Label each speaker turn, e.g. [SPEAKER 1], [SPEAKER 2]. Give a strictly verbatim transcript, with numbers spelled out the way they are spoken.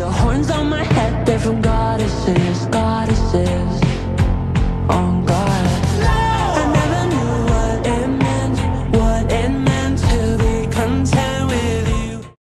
[SPEAKER 1] the horns on my head, they're from goddesses, goddesses.